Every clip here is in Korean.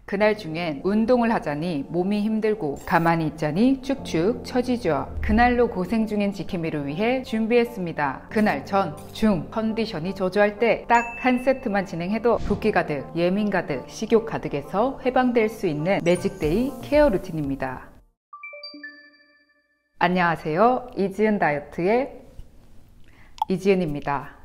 그날 중엔 운동을 하자니 몸이 힘들고 가만히 있자니 축축 처지죠. 그날로 고생 중인 지킴이를 위해 준비했습니다. 그날 전, 중 컨디션이 저조할 때 딱 한 세트만 진행해도 붓기 가득, 예민 가득, 식욕 가득에서 해방될 수 있는 매직데이 케어 루틴입니다. 안녕하세요. 이지은 다이어트의 이지은입니다.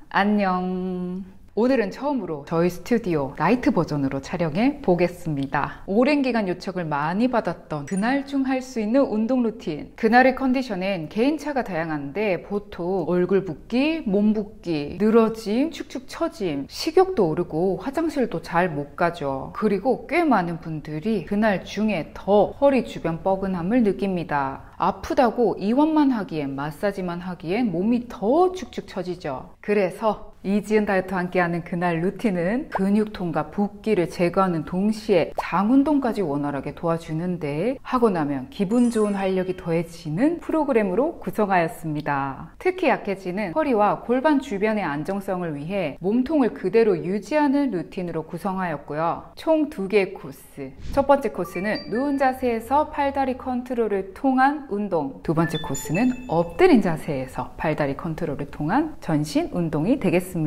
안녕. 오늘은 처음으로 저희 스튜디오 라이트 버전으로 촬영해 보겠습니다. 오랜 기간 요청을 많이 받았던 그날 중 할 수 있는 운동 루틴. 그날의 컨디션엔 개인차가 다양한데 보통 얼굴 붓기, 몸 붓기, 늘어짐, 축축 처짐, 식욕도 오르고 화장실도 잘 못 가죠. 그리고 꽤 많은 분들이 그날 중에 더 허리 주변 뻐근함을 느낍니다. 아프다고 이완만 하기엔, 마사지만 하기엔 몸이 더 축축 처지죠. 그래서 이지은 다이어트와 함께하는 그날 루틴은 근육통과 붓기를 제거하는 동시에 장운동까지 원활하게 도와주는데 하고 나면 기분 좋은 활력이 더해지는 프로그램으로 구성하였습니다. 특히 약해지는 허리와 골반 주변의 안정성을 위해 몸통을 그대로 유지하는 루틴으로 구성하였고요. 총 2개의 코스. 첫 번째 코스는 누운 자세에서 팔다리 컨트롤을 통한 운동. 두 번째 코스는 엎드린 자세에서 팔다리 컨트롤을 통한 전신 운동이 되겠습니다.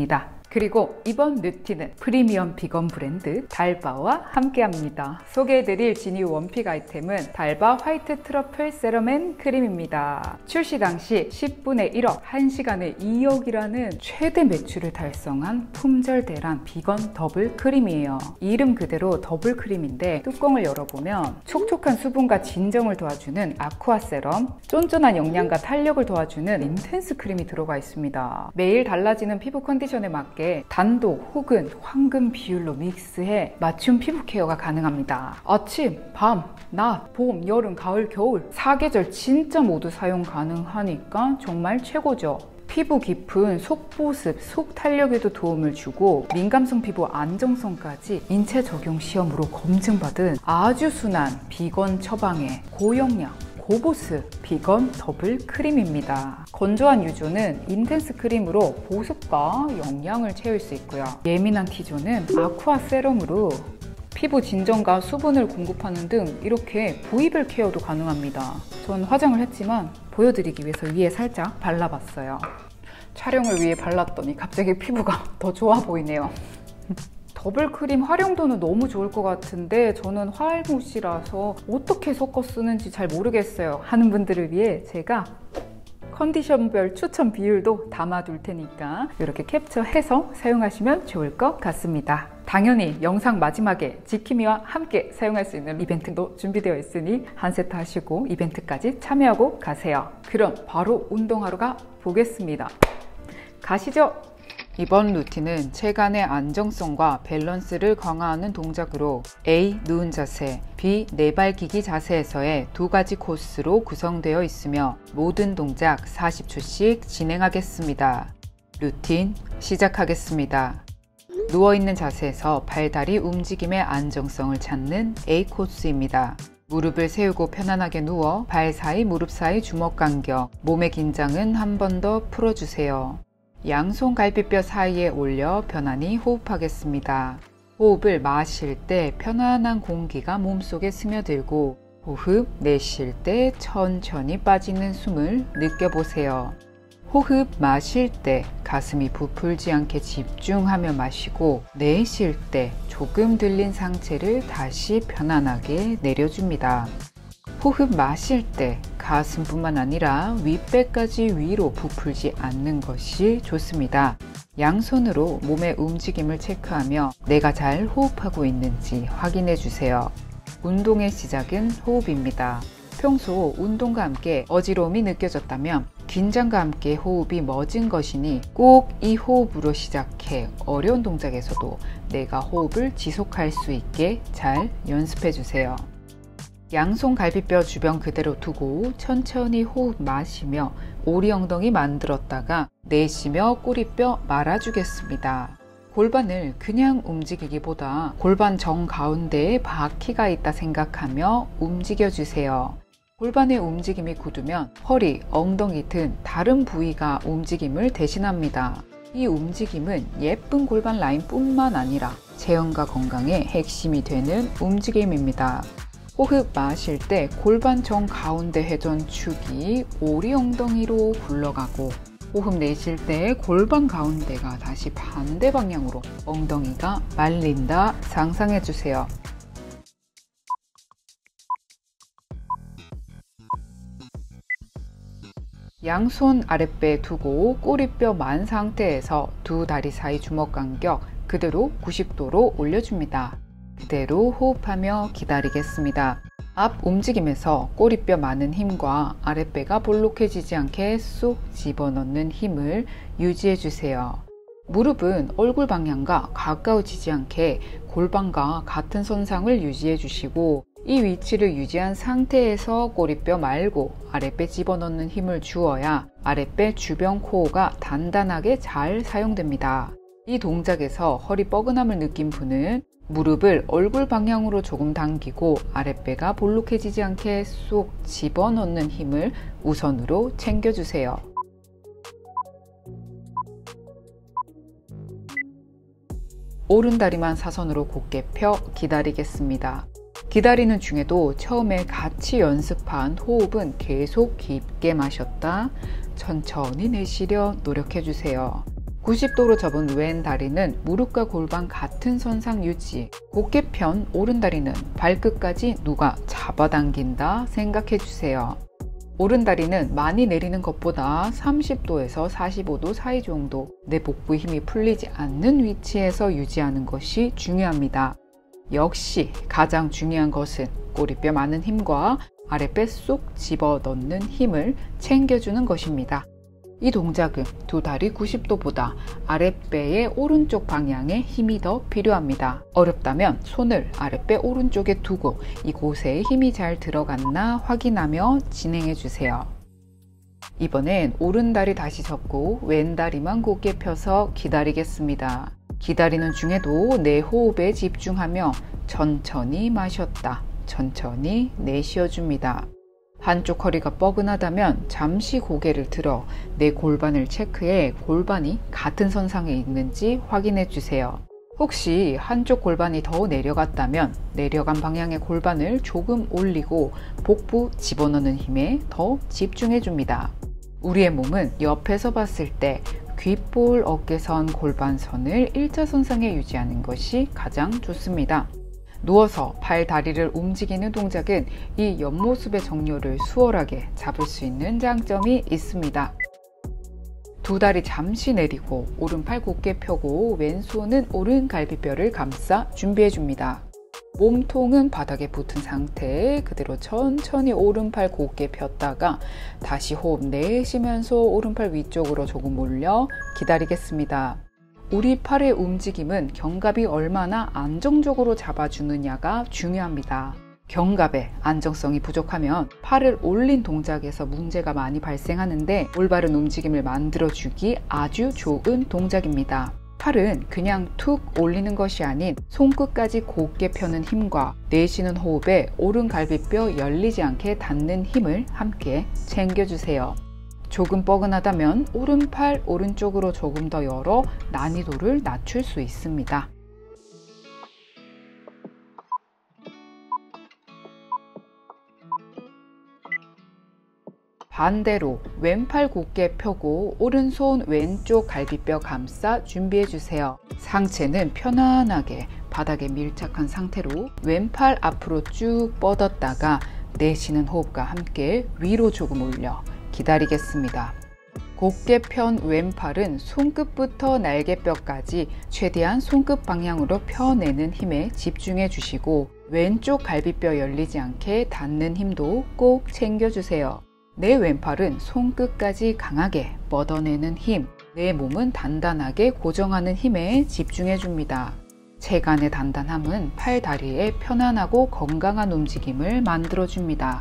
그리고 이번 루틴은 프리미엄 비건 브랜드 달바와 함께합니다. 소개해드릴 지니우 원픽 아이템은 달바 화이트 트러플 세럼 앤 크림입니다. 출시 당시 10분의 1억, 1시간에 2억이라는 최대 매출을 달성한 품절 대란 비건 더블 크림이에요. 이름 그대로 더블 크림인데 뚜껑을 열어보면 촉촉한 수분과 진정을 도와주는 아쿠아 세럼, 쫀쫀한 영양과 탄력을 도와주는 인텐스 크림이 들어가 있습니다. 매일 달라지는 피부 컨디션에 맞게 단독 혹은 황금 비율로 믹스해 맞춤 피부 케어가 가능합니다. 아침, 밤, 낮, 봄, 여름, 가을, 겨울 4계절 진짜 모두 사용 가능하니까 정말 최고죠. 피부 깊은 속보습, 속탄력에도 도움을 주고 민감성 피부 안정성까지 인체 적용 시험으로 검증받은 아주 순한 비건 처방의 고영양 고보습 비건 더블 크림입니다. 건조한 유조는 인텐스 크림으로 보습과 영양을 채울 수 있고요. 예민한 T존은 아쿠아 세럼으로 피부 진정과 수분을 공급하는 등 이렇게 부위별 케어도 가능합니다. 전 화장을 했지만 보여드리기 위해서 위에 살짝 발라봤어요. 촬영을 위해 발랐더니 갑자기 피부가 더 좋아 보이네요. 더블 크림 활용도는 너무 좋을 것 같은데 저는 화알못이라서 어떻게 섞어 쓰는지 잘 모르겠어요 하는 분들을 위해 제가 컨디션별 추천 비율도 담아둘 테니까 이렇게 캡처해서 사용하시면 좋을 것 같습니다. 당연히 영상 마지막에 지킴이와 함께 사용할 수 있는 이벤트도 준비되어 있으니 한 세트 하시고 이벤트까지 참여하고 가세요. 그럼 바로 운동하러 가 보겠습니다. 가시죠! 이번 루틴은 체간의 안정성과 밸런스를 강화하는 동작으로 A. 누운 자세, B. 내발기기 자세에서의 2가지 코스로 구성되어 있으며 모든 동작 40초씩 진행하겠습니다. 루틴 시작하겠습니다. 누워있는 자세에서 발다리 움직임의 안정성을 찾는 A 코스입니다. 무릎을 세우고 편안하게 누워 발 사이 무릎 사이 주먹 간격, 몸의 긴장은 한 번 더 풀어주세요. 양손 갈비뼈 사이에 올려 편안히 호흡하겠습니다. 호흡을 마실 때 편안한 공기가 몸속에 스며들고 호흡 내쉴 때 천천히 빠지는 숨을 느껴보세요. 호흡 마실 때 가슴이 부풀지 않게 집중하며 마시고 내쉴 때 조금 들린 상체를 다시 편안하게 내려줍니다. 호흡 마실 때 가슴뿐만 아니라 윗배까지 위로 부풀지 않는 것이 좋습니다. 양손으로 몸의 움직임을 체크하며 내가 잘 호흡하고 있는지 확인해 주세요. 운동의 시작은 호흡입니다. 평소 운동과 함께 어지러움이 느껴졌다면 긴장과 함께 호흡이 멎은 것이니 꼭 이 호흡으로 시작해 어려운 동작에서도 내가 호흡을 지속할 수 있게 잘 연습해 주세요. 양손 갈비뼈 주변 그대로 두고 천천히 호흡 마시며 오리 엉덩이 만들었다가 내쉬며 꼬리뼈 말아주겠습니다. 골반을 그냥 움직이기보다 골반 정가운데에 바퀴가 있다 생각하며 움직여주세요. 골반의 움직임이 굳으면 허리, 엉덩이 등 다른 부위가 움직임을 대신합니다. 이 움직임은 예쁜 골반 라인뿐만 아니라 체형과 건강에 핵심이 되는 움직임입니다. 호흡 마실 때 골반 정 가운데 회전축이 오리 엉덩이로 굴러가고, 호흡 내쉴 때 골반 가운데가 다시 반대 방향으로 엉덩이가 말린다 상상해 주세요. 양손 아랫배에 두고 꼬리뼈 만 상태에서 두 다리 사이 주먹 간격 그대로 90도로 올려줍니다. 그대로 호흡하며 기다리겠습니다. 앞 움직임에서 꼬리뼈 많은 힘과 아랫배가 볼록해지지 않게 쏙 집어넣는 힘을 유지해 주세요. 무릎은 얼굴 방향과 가까워지지 않게 골반과 같은 선상을 유지해 주시고, 이 위치를 유지한 상태에서 꼬리뼈 말고 아랫배 집어넣는 힘을 주어야 아랫배 주변 코어가 단단하게 잘 사용됩니다. 이 동작에서 허리 뻐근함을 느낀 분은 무릎을 얼굴 방향으로 조금 당기고 아랫배가 볼록해지지 않게 쏙 집어넣는 힘을 우선으로 챙겨주세요. 오른다리만 사선으로 곧게 펴 기다리겠습니다. 기다리는 중에도 처음에 같이 연습한 호흡은 계속 깊게 마셨다 천천히 내쉬려 노력해주세요. 90도로 접은 왼 다리는 무릎과 골반 같은 선상 유지, 곧게 편 오른 다리는 발끝까지 누가 잡아당긴다 생각해주세요. 오른 다리는 많이 내리는 것보다 30도에서 45도 사이 정도 내 복부 힘이 풀리지 않는 위치에서 유지하는 것이 중요합니다. 역시 가장 중요한 것은 꼬리뼈 많은 힘과 아랫배 쏙 집어넣는 힘을 챙겨주는 것입니다. 이 동작은 두 다리 90도보다 아랫배의 오른쪽 방향에 힘이 더 필요합니다. 어렵다면 손을 아랫배 오른쪽에 두고 이곳에 힘이 잘 들어갔나 확인하며 진행해 주세요. 이번엔 오른다리 다시 접고 왼다리만 곧게 펴서 기다리겠습니다. 기다리는 중에도 내 호흡에 집중하며 천천히 마셨다, 천천히 내쉬어줍니다. 한쪽 허리가 뻐근하다면 잠시 고개를 들어 내 골반을 체크해 골반이 같은 선상에 있는지 확인해 주세요. 혹시 한쪽 골반이 더 내려갔다면 내려간 방향의 골반을 조금 올리고 복부 집어넣는 힘에 더 집중해 줍니다. 우리의 몸은 옆에서 봤을 때 귓볼, 어깨선, 골반선을 일자선상에 유지하는 것이 가장 좋습니다. 누워서 발, 다리를 움직이는 동작은 이 옆모습의 정렬을 수월하게 잡을 수 있는 장점이 있습니다. 두 다리 잠시 내리고 오른팔 곧게 펴고 왼손은 오른 갈비뼈를 감싸 준비해 줍니다. 몸통은 바닥에 붙은 상태에 그대로 천천히 오른팔 곧게 폈다가 다시 호흡 내쉬면서 오른팔 위쪽으로 조금 올려 기다리겠습니다. 우리 팔의 움직임은 견갑이 얼마나 안정적으로 잡아주느냐가 중요합니다. 견갑의 안정성이 부족하면 팔을 올린 동작에서 문제가 많이 발생하는데 올바른 움직임을 만들어주기 아주 좋은 동작입니다. 팔은 그냥 툭 올리는 것이 아닌 손끝까지 곧게 펴는 힘과 내쉬는 호흡에 오른 갈비뼈 열리지 않게 닿는 힘을 함께 챙겨주세요. 조금 뻐근하다면 오른팔 오른쪽으로 조금 더 열어 난이도를 낮출 수 있습니다. 반대로 왼팔 곧게 펴고 오른손 왼쪽 갈비뼈 감싸 준비해 주세요. 상체는 편안하게 바닥에 밀착한 상태로 왼팔 앞으로 쭉 뻗었다가 내쉬는 호흡과 함께 위로 조금 올려 기다리겠습니다. 곧게 편 왼팔은 손끝부터 날개뼈까지 최대한 손끝 방향으로 펴내는 힘에 집중해 주시고 왼쪽 갈비뼈 열리지 않게 닿는 힘도 꼭 챙겨주세요. 내 왼팔은 손끝까지 강하게 뻗어내는 힘, 내 몸은 단단하게 고정하는 힘에 집중해 줍니다. 체간의 단단함은 팔, 다리의 편안하고 건강한 움직임을 만들어 줍니다.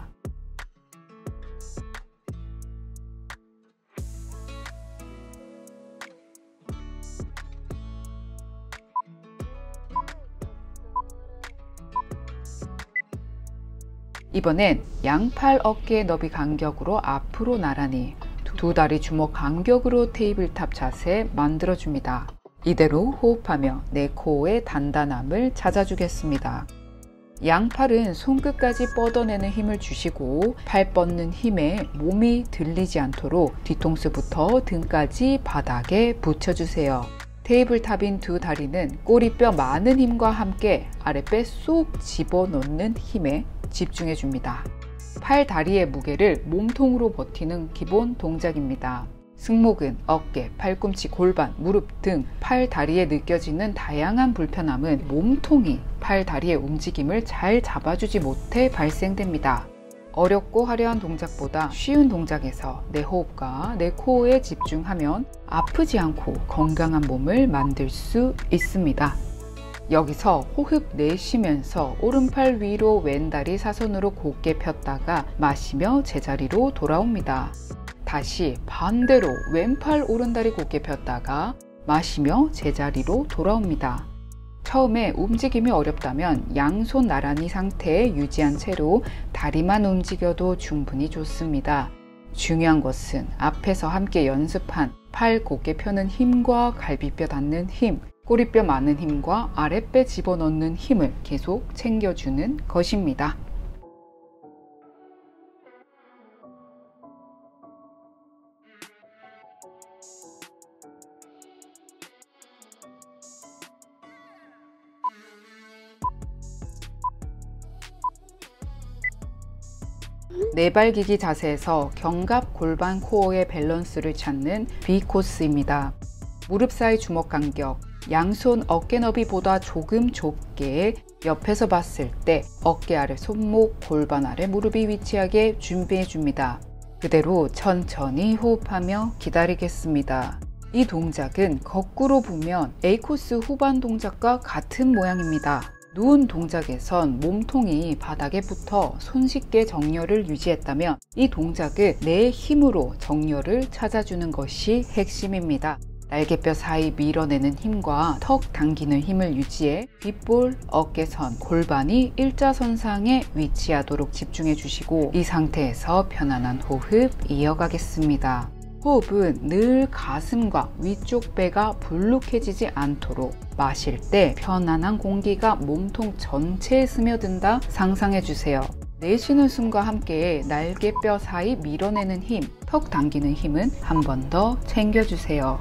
이번엔 양팔 어깨 너비 간격으로 앞으로 나란히 두 두 다리 주먹 간격으로 테이블탑 자세 만들어줍니다. 이대로 호흡하며 내 코어의 단단함을 찾아주겠습니다. 양팔은 손끝까지 뻗어내는 힘을 주시고 팔 뻗는 힘에 몸이 들리지 않도록 뒤통수부터 등까지 바닥에 붙여주세요. 테이블탑인 두 다리는 꼬리뼈 많은 힘과 함께 아랫배 쏙 집어넣는 힘에 집중해줍니다. 팔, 다리의 무게를 몸통으로 버티는 기본 동작입니다. 승모근, 어깨, 팔꿈치, 골반, 무릎 등 팔, 다리에 느껴지는 다양한 불편함은 몸통이 팔, 다리의 움직임을 잘 잡아주지 못해 발생됩니다. 어렵고 화려한 동작보다 쉬운 동작에서 내 호흡과 내 코어에 집중하면 아프지 않고 건강한 몸을 만들 수 있습니다. 여기서 호흡 내쉬면서 오른팔 위로 왼다리 사선으로 곧게 폈다가 마시며 제자리로 돌아옵니다. 다시 반대로 왼팔 오른다리 곧게 폈다가 마시며 제자리로 돌아옵니다. 처음에 움직임이 어렵다면 양손 나란히 상태에 유지한 채로 다리만 움직여도 충분히 좋습니다. 중요한 것은 앞에서 함께 연습한 팔 곧게 펴는 힘과 갈비뼈 닿는 힘, 꼬리뼈 많은 힘과 아랫배 집어넣는 힘을 계속 챙겨주는 것입니다. 네발기기 자세에서 견갑, 골반, 코어의 밸런스를 찾는 B 코스입니다. 무릎 사이 주먹 간격, 양손 어깨 너비보다 조금 좁게 옆에서 봤을 때 어깨 아래 손목, 골반 아래 무릎이 위치하게 준비해 줍니다. 그대로 천천히 호흡하며 기다리겠습니다. 이 동작은 거꾸로 보면 A 코스 후반 동작과 같은 모양입니다. 누운 동작에선 몸통이 바닥에 붙어 손쉽게 정렬을 유지했다면 이 동작은 내 힘으로 정렬을 찾아주는 것이 핵심입니다. 날개뼈 사이 밀어내는 힘과 턱 당기는 힘을 유지해 귓볼, 어깨선, 골반이 일자선상에 위치하도록 집중해 주시고 이 상태에서 편안한 호흡 이어가겠습니다. 호흡은 늘 가슴과 위쪽 배가 불룩해지지 않도록 마실 때 편안한 공기가 몸통 전체에 스며든다 상상해 주세요. 내쉬는 숨과 함께 날개뼈 사이 밀어내는 힘, 턱 당기는 힘은 한 번 더 챙겨주세요.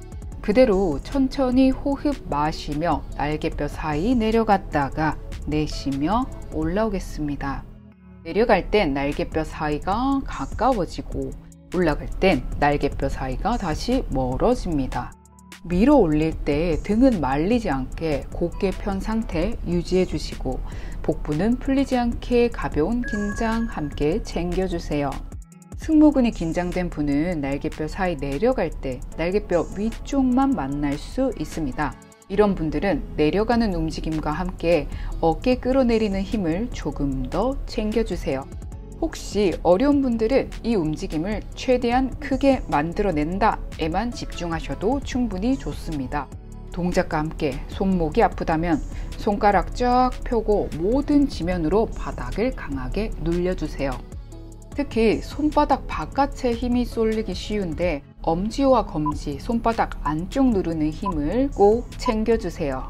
그대로 천천히 호흡 마시며 날개뼈 사이 내려갔다가 내쉬며 올라오겠습니다. 내려갈 땐 날개뼈 사이가 가까워지고 올라갈 땐 날개뼈 사이가 다시 멀어집니다. 밀어 올릴 때 등은 말리지 않게 곧게 편 상태 유지해 주시고 복부는 풀리지 않게 가벼운 긴장 함께 챙겨주세요. 승모근이 긴장된 분은 날개뼈 사이 내려갈 때 날개뼈 위쪽만 만날 수 있습니다. 이런 분들은 내려가는 움직임과 함께 어깨 끌어내리는 힘을 조금 더 챙겨주세요. 혹시 어려운 분들은 이 움직임을 최대한 크게 만들어낸다에만 집중하셔도 충분히 좋습니다. 동작과 함께 손목이 아프다면 손가락 쫙 펴고 모든 지면으로 바닥을 강하게 눌려주세요. 특히 손바닥 바깥에 힘이 쏠리기 쉬운데 엄지와 검지, 손바닥 안쪽 누르는 힘을 꼭 챙겨주세요.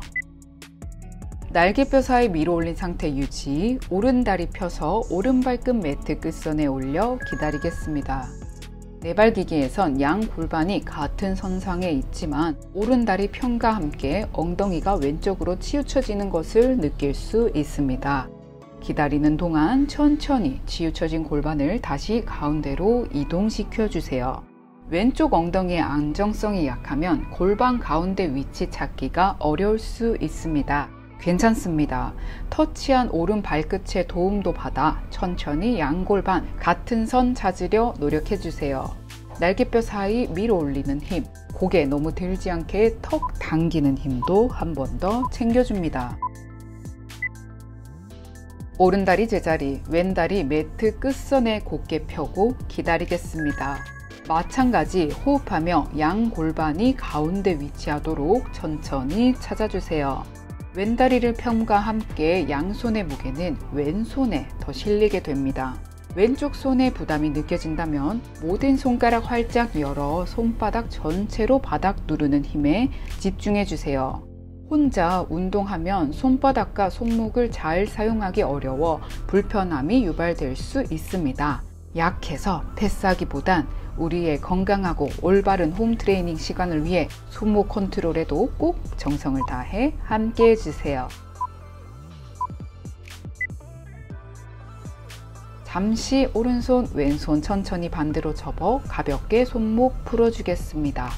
날개뼈 사이 밀어 올린 상태 유지, 오른다리 펴서 오른발끝 매트 끝선에 올려 기다리겠습니다. 네발기기에선 양 골반이 같은 선상에 있지만 오른다리 편과 함께 엉덩이가 왼쪽으로 치우쳐지는 것을 느낄 수 있습니다. 기다리는 동안 천천히 치우쳐진 골반을 다시 가운데로 이동시켜 주세요. 왼쪽 엉덩이의 안정성이 약하면 골반 가운데 위치 찾기가 어려울 수 있습니다. 괜찮습니다. 터치한 오른 발끝의 도움도 받아 천천히 양골반 같은 선 찾으려 노력해 주세요. 날개뼈 사이 밀어 올리는 힘, 고개 너무 들지 않게 턱 당기는 힘도 한 번 더 챙겨줍니다. 오른다리 제자리, 왼다리 매트 끝선에 곧게 펴고 기다리겠습니다. 마찬가지 호흡하며 양 골반이 가운데 위치하도록 천천히 찾아주세요. 왼다리를 펴과 함께 양손의 무게는 왼손에 더 실리게 됩니다. 왼쪽 손에 부담이 느껴진다면 모든 손가락 활짝 열어 손바닥 전체로 바닥 누르는 힘에 집중해 주세요. 혼자 운동하면 손바닥과 손목을 잘 사용하기 어려워 불편함이 유발될 수 있습니다. 약해서 패스하기보단 우리의 건강하고 올바른 홈트레이닝 시간을 위해 손목 컨트롤에도 꼭 정성을 다해 함께 해주세요. 잠시 오른손, 왼손 천천히 반대로 접어 가볍게 손목 풀어주겠습니다.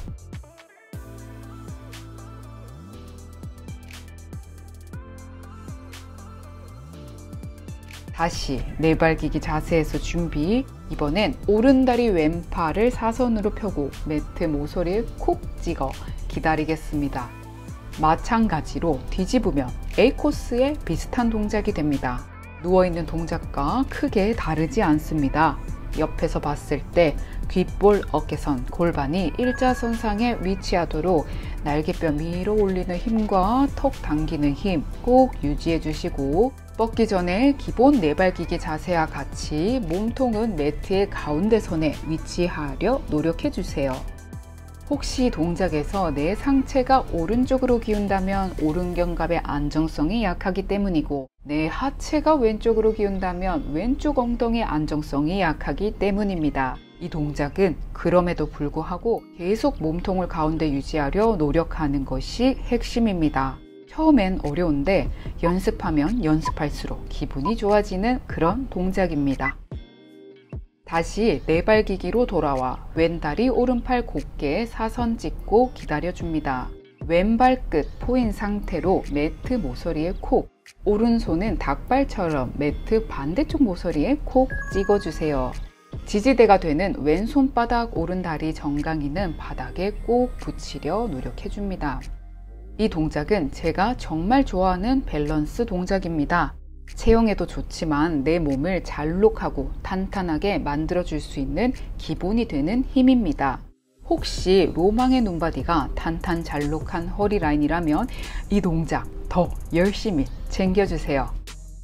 다시 내발기기 자세에서 준비. 이번엔 오른다리 왼팔을 사선으로 펴고 매트 모서리에 콕 찍어 기다리겠습니다. 마찬가지로 뒤집으면 A코스에 비슷한 동작이 됩니다. 누워있는 동작과 크게 다르지 않습니다. 옆에서 봤을 때 귓볼, 어깨선, 골반이 일자선상에 위치하도록 날개뼈 위로 올리는 힘과 턱 당기는 힘 꼭 유지해 주시고, 뻗기 전에 기본 내발기기 자세와 같이 몸통은 매트의 가운데선에 위치하려 노력해 주세요. 혹시 동작에서 내 상체가 오른쪽으로 기운다면 오른견갑의 안정성이 약하기 때문이고, 내 하체가 왼쪽으로 기운다면 왼쪽 엉덩이의 안정성이 약하기 때문입니다. 이 동작은 그럼에도 불구하고 계속 몸통을 가운데 유지하려 노력하는 것이 핵심입니다. 처음엔 어려운데 연습하면 연습할수록 기분이 좋아지는 그런 동작입니다. 다시 내발기기로 돌아와 왼다리 오른팔 곧게 사선 찍고 기다려줍니다. 왼발 끝 포인 상태로 매트 모서리에 콕, 오른손은 닭발처럼 매트 반대쪽 모서리에 콕 찍어주세요. 지지대가 되는 왼손바닥 오른다리 정강이는 바닥에 꼭 붙이려 노력해줍니다. 이 동작은 제가 정말 좋아하는 밸런스 동작입니다. 체형에도 좋지만 내 몸을 잘록하고 탄탄하게 만들어줄 수 있는 기본이 되는 힘입니다. 혹시 로망의 눈바디가 탄탄 잘록한 허리 라인이라면 이 동작 더 열심히 챙겨주세요.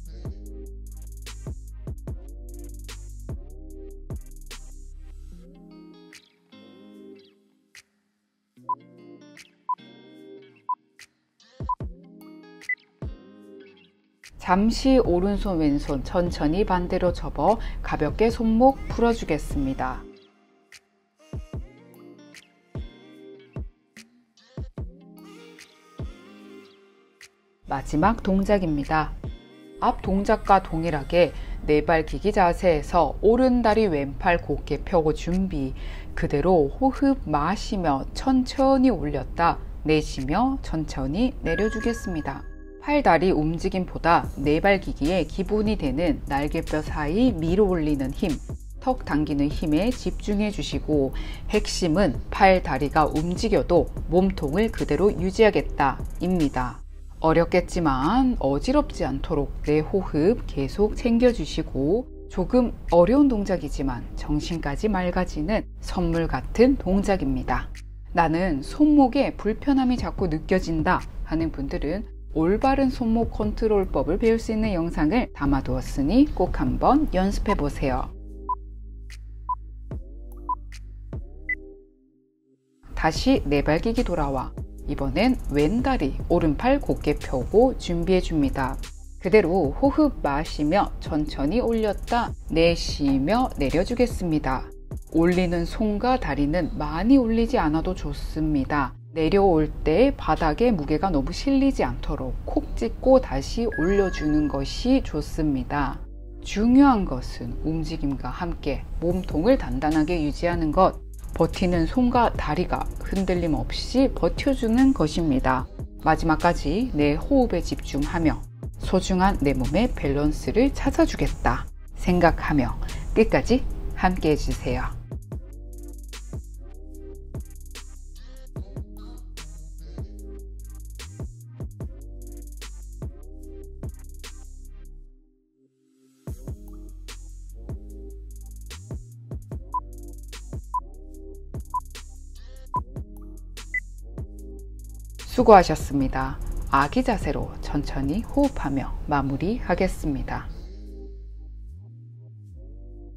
잠시 오른손 왼손 천천히 반대로 접어 가볍게 손목 풀어주겠습니다. 마지막 동작입니다. 앞 동작과 동일하게 내발기기 자세에서 오른다리 왼팔 곧게 펴고 준비. 그대로 호흡 마시며 천천히 올렸다 내쉬며 천천히 내려주겠습니다. 팔다리 움직임보다 내발기기의 기본이 되는 날개뼈 사이 밀어 올리는 힘, 턱 당기는 힘에 집중해 주시고, 핵심은 팔, 다리가 움직여도 몸통을 그대로 유지하겠다 입니다. 어렵겠지만 어지럽지 않도록 내 호흡 계속 챙겨주시고, 조금 어려운 동작이지만 정신까지 맑아지는 선물 같은 동작입니다. 나는 손목에 불편함이 자꾸 느껴진다 하는 분들은 올바른 손목 컨트롤법을 배울 수 있는 영상을 담아두었으니 꼭 한번 연습해 보세요. 다시 내발기기 돌아와 이번엔 왼다리 오른팔 곧게 펴고 준비해 줍니다. 그대로 호흡 마시며 천천히 올렸다 내쉬며 내려주겠습니다. 올리는 손과 다리는 많이 올리지 않아도 좋습니다. 내려올 때 바닥에 무게가 너무 실리지 않도록 콕 찍고 다시 올려주는 것이 좋습니다. 중요한 것은 움직임과 함께 몸통을 단단하게 유지하는 것, 버티는 손과 다리가 흔들림 없이 버텨주는 것입니다. 마지막까지 내 호흡에 집중하며 소중한 내 몸의 밸런스를 찾아주겠다 생각하며 끝까지 함께 해주세요. 수고하셨습니다. 아기 자세로 천천히 호흡하며 마무리하겠습니다.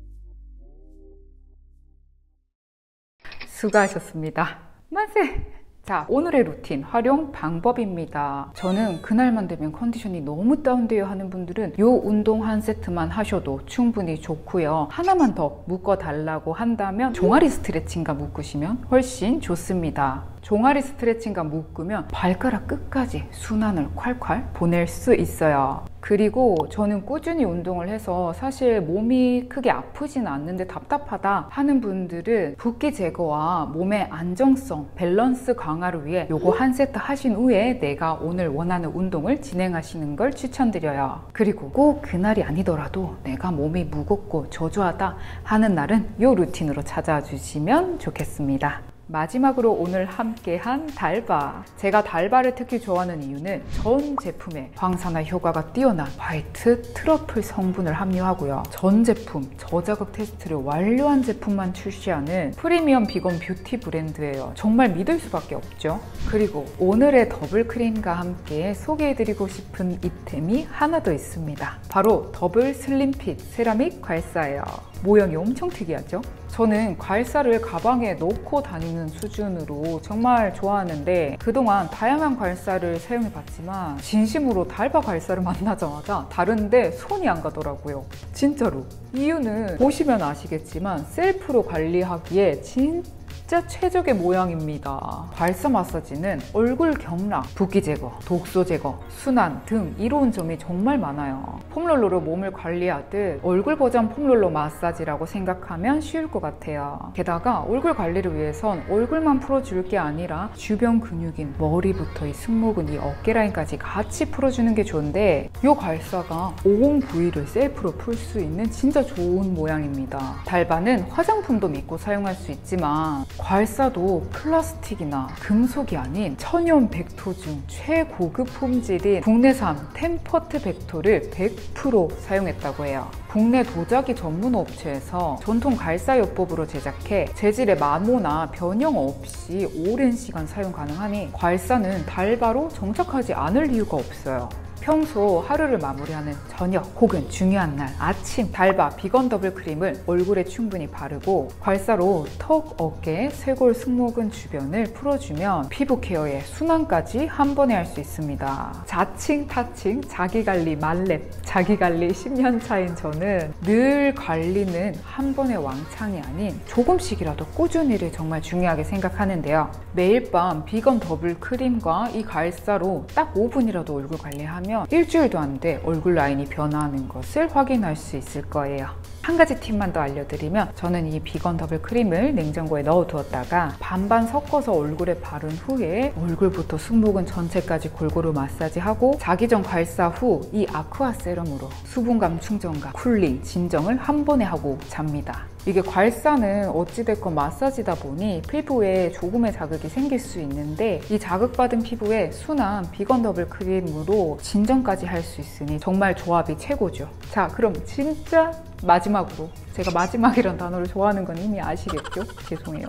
수고하셨습니다. 만세! 자, 오늘의 루틴 활용 방법입니다. 저는 그날만 되면 컨디션이 너무 다운돼요 하는 분들은 이 운동 한 세트만 하셔도 충분히 좋고요. 하나만 더 묶어달라고 한다면 종아리 스트레칭과 묶으시면 훨씬 좋습니다. 종아리 스트레칭과 묶으면 발가락 끝까지 순환을 콸콸 보낼 수 있어요. 그리고 저는 꾸준히 운동을 해서 사실 몸이 크게 아프진 않는데 답답하다 하는 분들은 붓기 제거와 몸의 안정성, 밸런스 강화를 위해 요거 한 세트 하신 후에 내가 오늘 원하는 운동을 진행하시는 걸 추천드려요. 그리고 꼭 그날이 아니더라도 내가 몸이 무겁고 저조하다 하는 날은 요 루틴으로 찾아와 주시면 좋겠습니다. 마지막으로 오늘 함께한 달바. 제가 달바를 특히 좋아하는 이유는 전 제품에 황산화 효과가 뛰어난 화이트 트러플 성분을 함유하고요. 전 제품 저자극 테스트를 완료한 제품만 출시하는 프리미엄 비건 뷰티 브랜드예요. 정말 믿을 수밖에 없죠. 그리고 오늘의 더블 크림과 함께 소개해드리고 싶은 이템이 하나 더 있습니다. 바로 더블 슬림핏 세라믹 괄사예요. 모양이 엄청 특이하죠? 저는 괄사를 가방에 넣고 다니는 수준으로 정말 좋아하는데 그동안 다양한 괄사를 사용해 봤지만 진심으로 달바 괄사를 만나자마자 다른데 손이 안 가더라고요. 진짜로. 이유는 보시면 아시겠지만 셀프로 관리하기에 진짜 최적의 모양입니다. 괄사 마사지는 얼굴 경락, 붓기 제거, 독소 제거, 순환 등 이로운 점이 정말 많아요. 폼롤러로 몸을 관리하듯 얼굴 버전 폼롤러 마사지라고 생각하면 쉬울 것 같아요. 게다가 얼굴 관리를 위해선 얼굴만 풀어줄 게 아니라 주변 근육인 머리부터 이 승모근, 이 어깨 라인까지 같이 풀어주는 게 좋은데 이 괄사가 온 부위를 셀프로 풀 수 있는 진짜 좋은 모양입니다. 달바는 화장품도 믿고 사용할 수 있지만 괄사도 플라스틱이나 금속이 아닌 천연 백토 중 최고급 품질인 국내산 템퍼트 백토를 100% 사용했다고 해요. 국내 도자기 전문 업체에서 전통 괄사요법으로 제작해 재질의 마모나 변형 없이 오랜 시간 사용 가능하니 괄사는 달바로 정착하지 않을 이유가 없어요. 평소 하루를 마무리하는 저녁 혹은 중요한 날 아침 달바 비건 더블 크림을 얼굴에 충분히 바르고 괄사로 턱, 어깨, 쇄골, 승모근 주변을 풀어주면 피부 케어에 순환까지 한 번에 할 수 있습니다. 자칭 타칭 자기관리 만렙 자기관리 10년 차인 저는 늘 관리는 한 번의 왕창이 아닌 조금씩이라도 꾸준히를 정말 중요하게 생각하는데요. 매일 밤 비건 더블 크림과 이 괄사로 딱 5분이라도 얼굴 관리하면 일주일도 안 돼 얼굴 라인이 변화하는 것을 확인할 수 있을 거예요. 한 가지 팁만 더 알려드리면 저는 이 비건 더블 크림을 냉장고에 넣어 두었다가 반반 섞어서 얼굴에 바른 후에 얼굴부터 승모근 전체까지 골고루 마사지하고 자기 전 괄사 후 이 아쿠아 세럼으로 수분감 충전과 쿨링, 진정을 한 번에 하고 잡니다. 이게 괄사는 어찌됐건 마사지다 보니 피부에 조금의 자극이 생길 수 있는데 이 자극받은 피부에 순한 비건 더블 크림으로 진정까지 할 수 있으니 정말 조합이 최고죠. 자, 그럼 진짜 마지막으로, 제가 마지막이란 단어를 좋아하는 건 이미 아시겠죠? 죄송해요.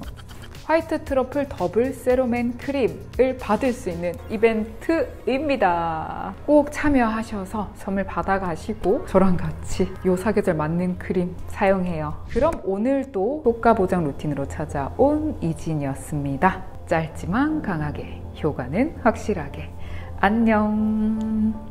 화이트 트러플 더블 세럼앤 크림을 받을 수 있는 이벤트입니다. 꼭 참여하셔서 선물 받아가시고 저랑 같이 요 사계절 맞는 크림 사용해요. 그럼 오늘도 효과 보장 루틴으로 찾아온 이진이었습니다. 짧지만 강하게, 효과는 확실하게. 안녕.